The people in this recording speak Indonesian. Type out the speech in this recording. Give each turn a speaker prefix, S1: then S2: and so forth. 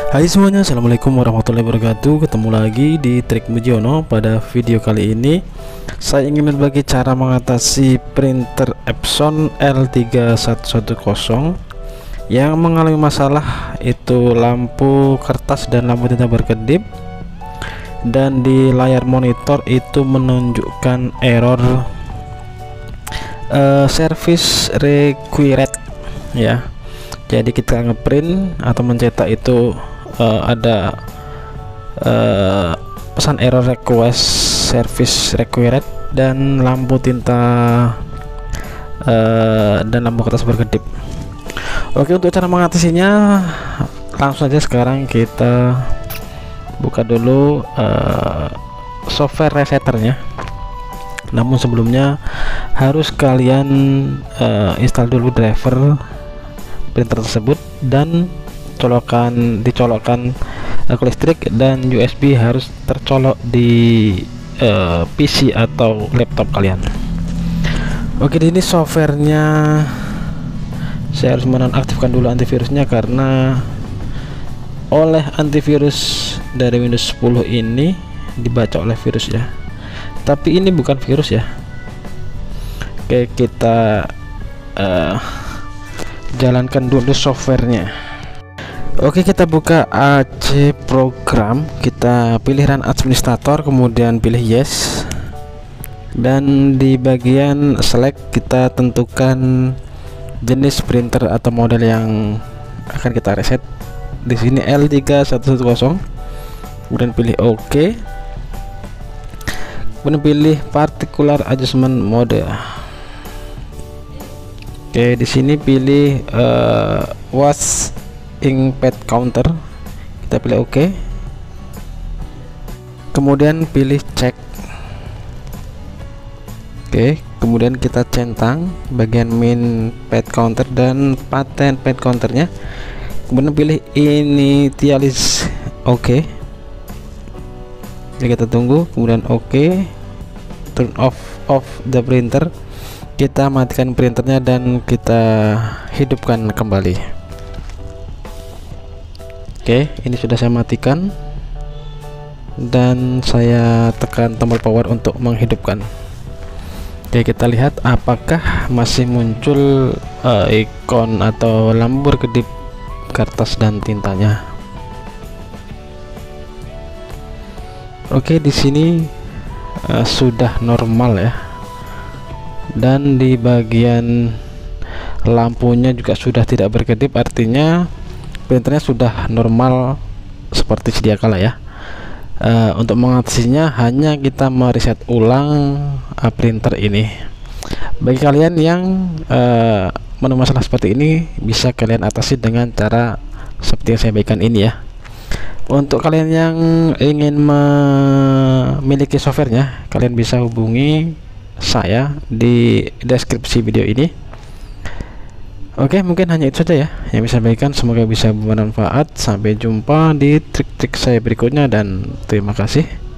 S1: Hai semuanya, assalamualaikum warahmatullahi wabarakatuh. Ketemu lagi di Trik Mujiono. Pada video kali ini saya ingin berbagi cara mengatasi printer Epson L3110 yang mengalami masalah itu lampu kertas dan lampu tinta berkedip, dan di layar monitor itu menunjukkan error service required ya. Jadi kita ngeprint atau mencetak itu ada pesan error request service required dan lampu tinta dan lampu kertas berkedip. Oke, untuk cara mengatasinya langsung saja sekarang kita buka dulu software resetternya. Namun sebelumnya harus kalian install dulu driver printer tersebut dan dicolokkan ke listrik, dan USB harus tercolok di PC atau laptop kalian. Oke, di sini softwarenya saya harus menonaktifkan dulu antivirusnya karena oleh antivirus dari Windows 10 ini dibaca oleh virus ya, tapi ini bukan virus ya. Oke, kita jalankan dulu softwarenya. Oke, kita buka AC program, kita pilih run administrator, kemudian pilih yes, dan di bagian select kita tentukan jenis printer atau model yang akan kita reset. Di sini L3110, kemudian pilih OK, kemudian pilih particular adjustment mode. Oke, di sini pilih was inkpad counter, kita pilih OK, kemudian pilih cek. Oke, kemudian kita centang bagian min pad counter dan pattern pad counternya, kemudian pilih initialize OK. Jadi kita tunggu, kemudian OK, turn off the printer, kita matikan printernya dan kita hidupkan kembali. Oke, ini sudah saya matikan dan saya tekan tombol power untuk menghidupkan. Oke, kita lihat apakah masih muncul ikon atau lampu berkedip kertas dan tintanya. Oke, di sini sudah normal ya, dan di bagian lampunya juga sudah tidak berkedip, artinya printernya sudah normal seperti sedia kala ya. Untuk mengatasinya hanya kita mereset ulang printer ini. Bagi kalian yang menemukan masalah seperti ini, bisa kalian atasi dengan cara seperti yang saya berikan ini ya. Untuk kalian yang ingin memiliki softwarenya, kalian bisa hubungi saya di deskripsi video ini. Oke, mungkin hanya itu saja ya yang bisa berikan. Semoga bisa bermanfaat. Sampai jumpa di trik-trik saya berikutnya dan terima kasih.